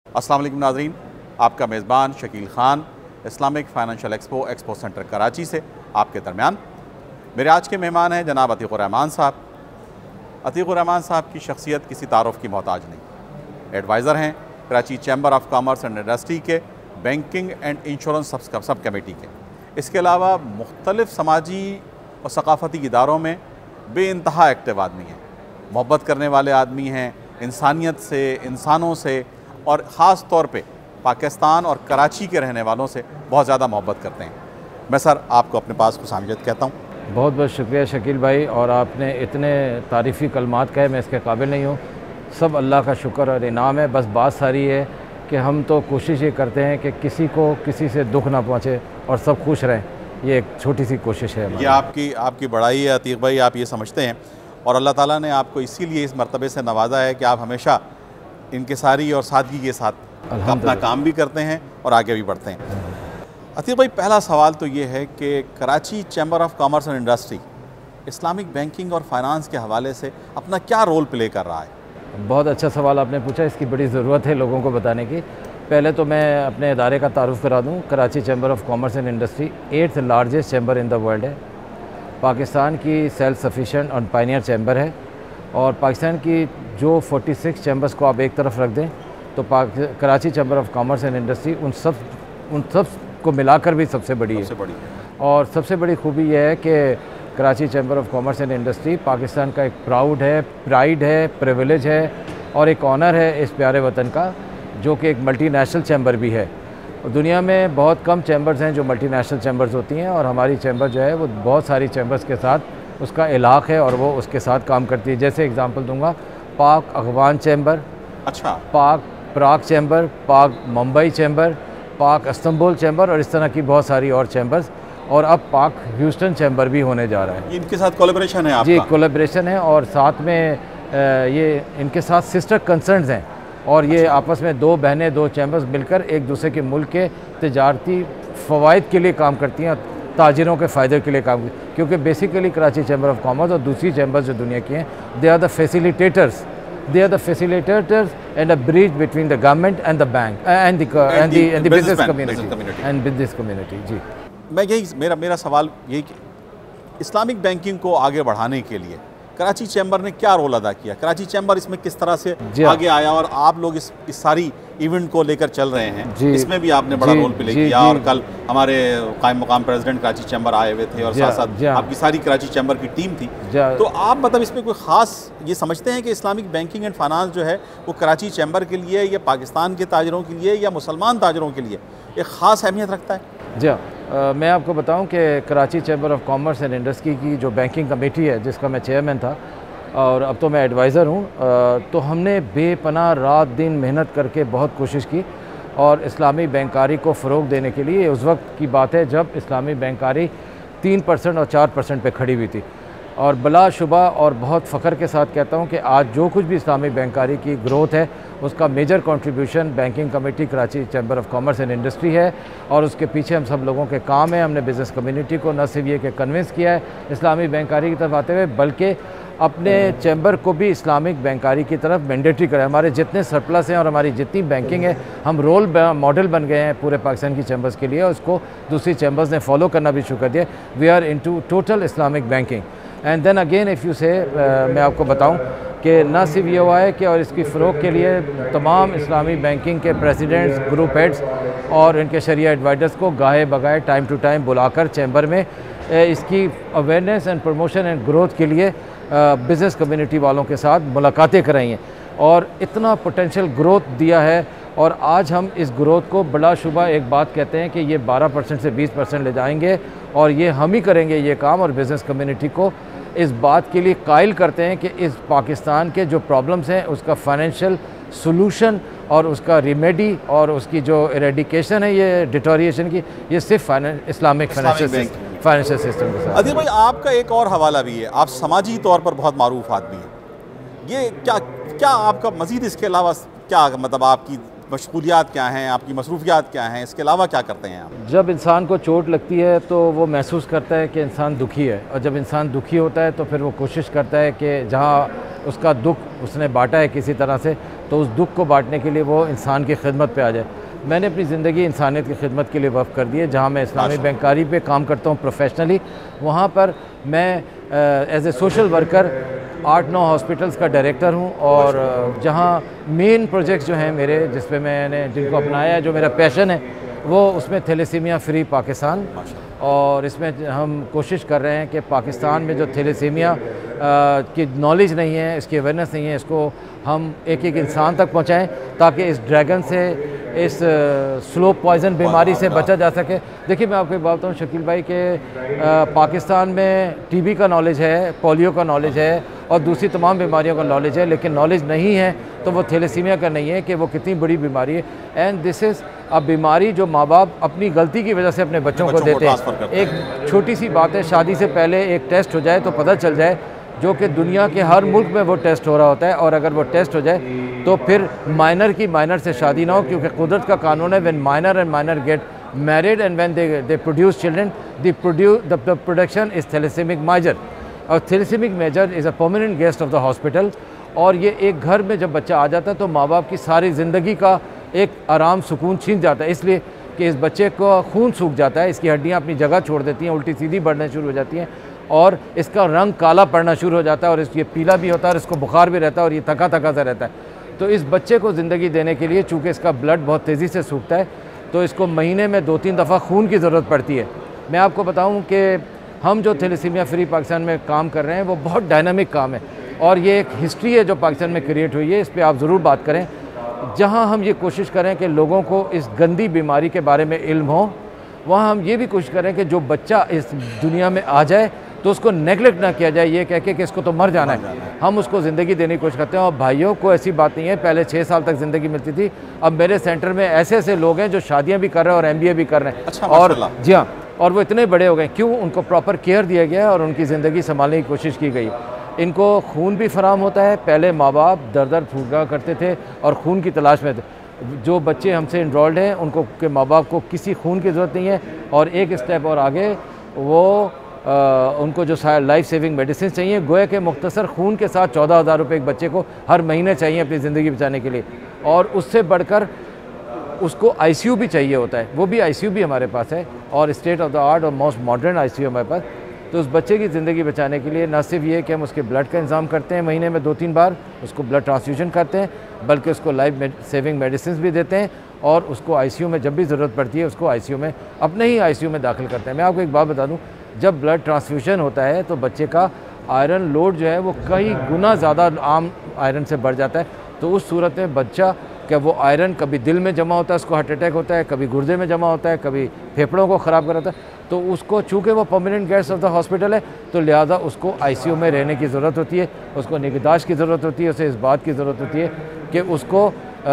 अस्सलाम वालेकुम नाज़रीन, आपका मेज़बान Shakeel Khan Islamic financial expo centre Karachi से आपके दरमियान। मेरे आज के मेहमान हैं जनाब अतीक़ उर रहमान साहब। अतीक़ उर रहमान साहब की शख्सियत किसी तारुफ़ की मोहताज नहीं। एडवाइज़र हैं Karachi chamber of commerce and industry के banking and insurance sub committee के। इसके अलावा मुख्तलिफ़ समाजी और सकाफ़ती इदारों में बेइंतहा एक्टिव आदमी हैं, मोहब्बत करने वाले आदमी हैं, इंसानियत से, इंसानों से और ख़ास तौर पे पाकिस्तान और कराची के रहने वालों से बहुत ज़्यादा मोहब्बत करते हैं। मैं सर आपको अपने पास खुशामदीद कहता हूँ। बहुत बहुत शुक्रिया शकील भाई, और आपने इतने तारीफ़ी कलमात कहे, मैं इसके काबिल नहीं हूँ। सब अल्लाह का शुक्र और इनाम है। बस बात सारी है कि हम तो कोशिश ये करते हैं कि किसी को किसी से दुख ना पहुँचे और सब खुश रहें। ये एक छोटी सी कोशिश है। ये आपकी बड़ाई है अतीक़ भाई, आप ये समझते हैं, और अल्लाह ताला ने आपको इसीलिए इस मर्तबे से नवाजा है कि आप हमेशा इनकिसारी और सादगी के साथ अपना काम भी करते हैं और आगे भी बढ़ते हैं। अतीक़ भाई, पहला सवाल तो ये है कि Karachi chamber of commerce and industry Islamic banking और फाइनेंस के हवाले से अपना क्या रोल प्ले कर रहा है? बहुत अच्छा सवाल आपने पूछा, इसकी बड़ी ज़रूरत है लोगों को बताने की। पहले तो मैं अपने इदारे का तारुफ़ करा दूँ। Karachi chamber of commerce and industry 8th largest chamber in the world है। पाकिस्तान की सेल्फ सफिशेंट और पायनियर चैम्बर है, और पाकिस्तान की जो 46 चैम्बर्स को आप एक तरफ रख दें तो Karachi chamber of commerce and industry उन सब को मिलाकर भी सबसे बड़ी है। और सबसे बड़ी खूबी यह है कि Karachi chamber of commerce and industry Pakistan का एक प्राइड है, प्रिविलेज है और एक ऑनर है इस प्यारे वतन का, जो कि एक मल्टीनेशनल चैम्बर भी है। और दुनिया में बहुत कम चैम्बर्स हैं जो मल्टीनेशनल चैम्बर्स होती हैं, और हमारी चैम्बर जो है वो बहुत सारी चैम्बर्स के साथ उसका इलाक़ है और वो उसके साथ काम करती है। जैसे एग्ज़ाम्पल दूंगा, पाक अफगान चैम्बर, अच्छा, पाक Prague chamber, Pak Mumbai chamber, Pak Istanbul chamber, और इस तरह की बहुत सारी और चैम्बर्स, और अब पाक ह्यूस्टन चैम्बर भी होने जा रहा है। इनके साथ कोलैबोरेशन है आपका? जी, कोलैबोरेशन है, और साथ में ये इनके साथ सिस्टर कंसर्न्स हैं, और ये आपस में दो बहनें, दो चैम्बर्स मिलकर एक दूसरे के मुल्क के तिजारती फ़वाइद के लिए काम करती हैं, ताजिरों के फ़ायदे के लिए काम, क्योंकि basically Karachi chamber of commerce और दूसरी चैम्बर्स जो दुनिया की हैं, they are the facilitators and a bridge between the government and the bank and the business community. जी, मैं मेरा सवाल यही कि इस्लामिक बैंकिंग को आगे बढ़ाने के लिए कराची चैम्बर ने क्या रोल अदा किया? कराची चैम्बर इसमें किस तरह से आगे आया, और आप लोग इस सारी इवेंट को लेकर चल रहे हैं, इसमें भी आपने बड़ा रोल प्ले किया। और कल हमारे कायम मकाम प्रेसिडेंट कराची चैम्बर आए हुए थे, और साथ साथ आपकी सारी कराची चैम्बर की टीम थी। तो आप मतलब इसमें कोई ख़ास ये समझते हैं कि इस्लामिक बैंकिंग एंड फाइनेंस जो है वो कराची चैम्बर के लिए या पाकिस्तान के ताजरों के लिए या मुसलमान ताजरों के लिए एक ख़ास अहमियत रखता है? जी हाँ, मैं आपको बताऊं कि Karachi chamber of commerce and industry की जो बैंकिंग कमेटी है, जिसका मैं चेयरमैन था और अब तो मैं एडवाइज़र हूं, तो हमने बेपनाह रात दिन मेहनत करके बहुत कोशिश की, और इस्लामी बैंकारी को फ़रोग़ देने के लिए उस वक्त की बात है जब इस्लामी बैंकारी 3% और 4% पे खड़ी हुई थी। और बिलाशुबा और बहुत फ़ख्र के साथ कहता हूँ कि आज जो कुछ भी इस्लामी बैंकारी की ग्रोथ है उसका major contribution banking committee Karachi chamber of commerce and industry है, और उसके पीछे हम सब लोगों के काम है। हमने बिज़नेस कम्युनिटी को न सिर्फ ये कि कन्विंस किया है इस्लामी बैंकारी की तरफ आते हुए, बल्कि अपने चैम्बर को भी इस्लामिक बैंकारी की तरफ मैंडेटरी करें। हमारे जितने सरप्लस हैं और हमारी जितनी बैंकिंग है, हम रोल मॉडल बन गए हैं पूरे पाकिस्तान की चैम्बर्स के लिए, और उसको दूसरी चैम्बर्स ने फॉलो करना भी शुरू कर दिया। We are into total Islamic banking. And then again if you say, मैं आपको बताऊं कि न सिर्फ ये हुआ है कि और इसकी फ़रोग़ के लिए तमाम इस्लामी बैंकिंग के प्रेसिडेंट्स, ग्रुप हेड्स और इनके शरिया एडवाइज़र्स को गाहे बगाए टाइम टू टाइम बुलाकर चैम्बर में इसकी awareness and promotion and growth के लिए बिज़नेस कम्युनिटी वालों के साथ मुलाकातें कराई हैं, और इतना पोटेंशियल ग्रोथ दिया है। और आज हम इस ग्रोथ को बिलाशुबा एक बात कहते हैं कि ये 12% से 20% ले जाएंगे, और ये हम ही करेंगे ये काम, और बिज़नेस कम्युनिटी को इस बात के लिए कायल करते हैं कि इस पाकिस्तान के जो प्रॉब्लम्स हैं उसका फाइनेंशियल सॉल्यूशन और उसका रिमेडी और उसकी जो एरेडिकेशन है ये डिटोरिएशन की, ये सिर्फ इस्लामिक फाइनेंशियल सिस्टम के साथ। अतीक़ भाई, आपका एक और हवाला भी है, आप समाजी तौर पर बहुत मारूफ आदमी हैं। ये क्या आपका मज़ीद इसके अलावा क्या मतलब आपकी मशगूलियात क्या हैं, आपकी मसरूफियात क्या हैं, इसके अलावा क्या करते हैं आप? जब इंसान को चोट लगती है तो वो महसूस करता है कि इंसान दुखी है, और जब इंसान दुखी होता है तो फिर वो कोशिश करता है कि जहाँ उसका दुख उसने बांटा है किसी तरह से, तो उस दुख को बांटने के लिए वो इंसान की खिदमत पे आ जाए। मैंने अपनी ज़िंदगी इंसानियत की खिदमत के लिए वक़्फ़ कर दी है। जहाँ मैं इस्लामी बैंकारी पे काम करता हूँ प्रोफेशनली, वहाँ पर मैं as a social worker 8-9 hospitals का डायरेक्टर हूँ। और जहाँ मेन प्रोजेक्ट्स जो हैं मेरे, जिस पे मैंने जिनको अपनाया है, जो मेरा पैशन है, वो उसमें थैलेसीमिया फ्री पाकिस्तान, और इसमें हम कोशिश कर रहे हैं कि पाकिस्तान में जो थैलेसीमिया की नॉलेज नहीं है, इसकी अवेयरनेस नहीं है, इसको हम एक एक इंसान तक पहुंचाएं, ताकि इस ड्रैगन से, इस स्लो पॉइजन बीमारी से बचा जा सके। देखिए, मैं आपको एक बात बताऊँ शकील भाई कि पाकिस्तान में टीबी का नॉलेज है, पोलियो का नॉलेज है और दूसरी तमाम बीमारियों का नॉलेज है, लेकिन नॉलेज नहीं है तो वो थैलेसीमिया का नहीं है कि वो कितनी बड़ी बीमारी है। एंड दिस इज़ अ बीमारी जो माँ बाप अपनी गलती की वजह से अपने बच्चों को देते हैं। एक छोटी सी बात है, शादी से पहले एक टेस्ट हो जाए तो पता चल जाए, जो कि दुनिया के हर मुल्क में वो टेस्ट हो रहा होता है, और अगर वो टेस्ट हो जाए तो फिर माइनर की माइनर से शादी ना हो, क्योंकि कुदरत का कानून है, when minor and minor get married and when they produce children, the production is thalassemic major. और thalassemic major is a permanent guest of the hospital. और ये एक घर में जब बच्चा आ जाता है तो माँ बाप की सारी ज़िंदगी का एक आराम सुकून छीन जाता है, इसलिए कि इस बच्चे को खून सूख जाता है, इसकी हड्डियाँ अपनी जगह छोड़ देती हैं, उल्टी सीधी बढ़ने शुरू हो जाती हैं, और इसका रंग काला पड़ना शुरू हो जाता है, और ये पीला भी होता है, और इसको बुखार भी रहता है, और ये थका थका सा रहता है। तो इस बच्चे को ज़िंदगी देने के लिए, चूँकि इसका ब्लड बहुत तेज़ी से सूखता है, तो इसको महीने में 2-3 दफ़ा खून की ज़रूरत पड़ती है। मैं आपको बताऊँ कि हम जो थैलेसीमिया फ्री पाकिस्तान में काम कर रहे हैं वो बहुत डायनामिक काम है, और ये एक हिस्ट्री है जो पाकिस्तान में क्रिएट हुई है, इस पर आप ज़रूर बात करें। जहाँ हम ये कोशिश करें कि लोगों को इस गंदी बीमारी के बारे में इल्म हो, वहाँ हम ये भी कोशिश करें कि जो बच्चा इस दुनिया में आ जाए तो उसको नेगलेक्ट ना किया जाए, ये कह के कि इसको तो मर जाना है। हम उसको ज़िंदगी देने की कोशिश करते हैं। और भाइयों को ऐसी बात नहीं है, पहले 6 साल तक ज़िंदगी मिलती थी, अब मेरे सेंटर में ऐसे ऐसे लोग हैं जो शादियाँ भी कर रहे हैं और MBA भी कर रहे हैं। अच्छा, और जी हाँ, और वो इतने बड़े हो गए, क्यों? उनको प्रॉपर केयर दिया गया और उनकी ज़िंदगी संभालने की कोशिश की गई। इनको खून भी फराम होता है। पहले माँ बाप दर दर फूका करते थे और खून की तलाश में थे। जो बच्चे हमसे इनरोल्ड हैं उनको के माँ बाप को किसी खून की ज़रूरत नहीं है, और एक स्टेप और आगे वो उनको जो लाइफ सेविंग मेडिसिन चाहिए, गोया के मुख्तसर खून के साथ 14,000 रुपये एक बच्चे को हर महीने चाहिए अपनी ज़िंदगी बचाने के लिए, और उससे बढ़कर उसको ICU भी चाहिए होता है। वो भी ICU भी हमारे पास है, और स्टेट ऑफ द आर्ट और मोस्ट मॉडर्न ICU हमारे पास। तो उस बच्चे की ज़िंदगी बचाने के लिए न सिर्फ ये कि हम उसके ब्लड का इंतज़ाम करते हैं, महीने में 2-3 बार उसको ब्लड ट्रांसफ्यूजन करते हैं, बल्कि उसको लाइफ सेविंग मेडिसिन भी देते हैं, और उसको ICU में जब भी ज़रूरत पड़ती है उसको ICU में, अपने ही ICU में दाखिल करते हैं। मैं आपको एक बात बता दूँ, जब ब्लड ट्रांसफ्यूजन होता है तो बच्चे का आयरन लोड जो है वो कई गुना ज़्यादा आम आयरन से बढ़ जाता है। तो उस सूरत में बच्चा क्या वो आयरन कभी दिल में जमा होता है, उसको हार्ट अटैक होता है, कभी गुर्दे में जमा होता है, कभी फेफड़ों को ख़राब कर होता है। तो उसको, चूँकि वो permanent guest of the hospital है, तो लिहाजा उसको ICU में रहने की ज़रूरत होती है, उसको निगहदाश्त की ज़रूरत होती है, उसे इस बात की ज़रूरत होती है कि उसको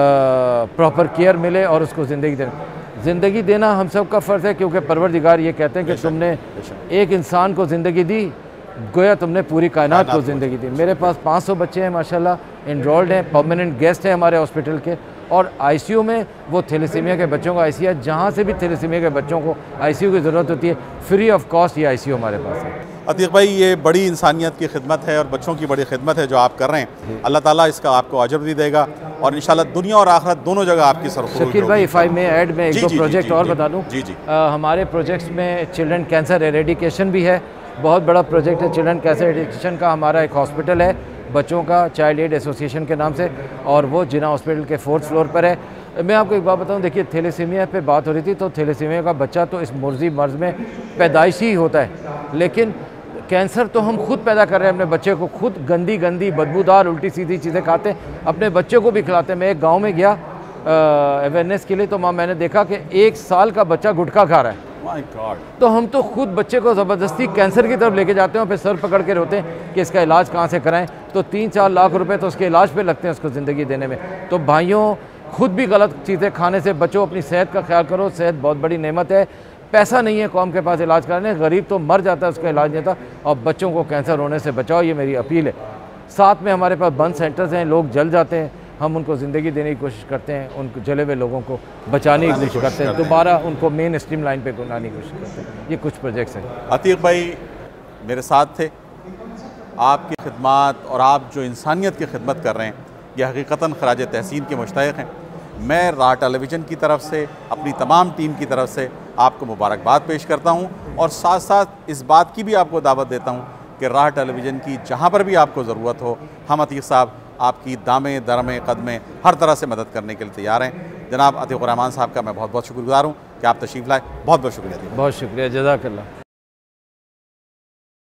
प्रॉपर केयर मिले और उसको ज़िंदगी देना हम सब का फ़र्ज़ है, क्योंकि परवरदिगार ये कहते हैं कि तुमने एक इंसान को ज़िंदगी दी, गोया तुमने पूरी कायनात को ज़िंदगी दी। मेरे पास 500 बच्चे हैं माशाल्लाह, इनरोल्ड हैं, परमानेंट गेस्ट हैं हमारे हॉस्पिटल के, और ICU में वो थैलेसीमिया के बच्चों का ICU है। जहाँ से भी थैलेसीमिया के बच्चों को ICU की ज़रूरत होती है, फ्री ऑफ कॉस्ट ये ICU हमारे पास है। अतीक भाई, ये बड़ी इंसानियत की खिदमत है और बच्चों की बड़ी खिदमत है जो आप कर रहे हैं। अल्लाह ताला इसका आपको अजर भी देगा, और इंशाल्लाह दुनिया और आखिरत दोनों जगह आपकी सरखुर्द होगी। शकील भाई, इफ़ आई मे ऐड, में 1-2 प्रोजेक्ट और बता दूँ। जी जी। हमारे प्रोजेक्ट्स में चिल्ड्रन कैंसर एरेडिकेशन भी है, बहुत बड़ा प्रोजेक्ट है चिल्ड्रन कैंसर एरेडिकेशन का। हमारा एक हॉस्पिटल है बच्चों का, चाइल्ड एड एसोसिएशन के नाम से, और वो जिना हॉस्पिटल के 4th फ्लोर पर है। मैं आपको एक बात बताऊं, देखिए थैलेसीमिया पे बात हो रही थी, तो थैलेसीमिया का बच्चा तो इस मुर्जी मर्ज़ में पैदाइशी होता है, लेकिन कैंसर तो हम खुद पैदा कर रहे हैं अपने बच्चे को, खुद गंदी गंदी बदबूदार उल्टी सीधी चीज़ें खाते हैं, अपने बच्चे को भी खिलाते हैं। मैं एक गाँव में गया अवेयरनेस के लिए, तो मैंने देखा कि 1 साल का बच्चा गुटखा खा रहा है। My God। तो हम तो खुद बच्चे को ज़बरदस्ती कैंसर की तरफ लेके जाते हैं, और फिर सर पकड़ के रोते हैं कि इसका इलाज कहाँ से कराएं। तो 3-4 लाख रुपए तो उसके इलाज पे लगते हैं उसको ज़िंदगी देने में। तो भाइयों, खुद भी गलत चीज़ें खाने से बचो, अपनी सेहत का ख्याल करो। सेहत बहुत बड़ी नेमत है, पैसा नहीं है कौम के पास इलाज कराने, गरीब तो मर जाता है, उसका इलाज नहीं था, और बच्चों को कैंसर होने से बचाओ, ये मेरी अपील है। साथ में हमारे पास बंद सेंटर्स हैं, लोग जल जाते हैं, हम उनको ज़िंदगी देने की कोशिश करते हैं, उनको जले हुए लोगों को बचाने की कोशिश करते हैं, दोबारा उनको मेन स्ट्रीम लाइन पे लाने की कोशिश करते हैं। ये कुछ प्रोजेक्ट्स हैं। अतीक भाई मेरे साथ थे, आपकी खिदमत और आप जो इंसानियत की खिदमत कर रहे हैं, ये हकीकतन खराज तहसीन के मुस्तहिक़ हैं। मैं राह टेलीविज़न की तरफ से, अपनी तमाम टीम की तरफ से आपको मुबारकबाद पेश करता हूँ और साथ साथ इस बात की भी आपको दावत देता हूँ कि राह टेलीविज़न की जहाँ पर भी आपको ज़रूरत हो, हम अतीक साहब आपकी दामे दरमे कदमे हर तरह से मदद करने के लिए तैयार हैं। जनाब अतीक उर रहमान साहब का मैं बहुत बहुत शुक्रगुज़ार हूँ कि आप तशरीफ़ लाए। बहुत बहुत शुक्रिया। बहुत शुक्रिया, जज़ाकल्लाह।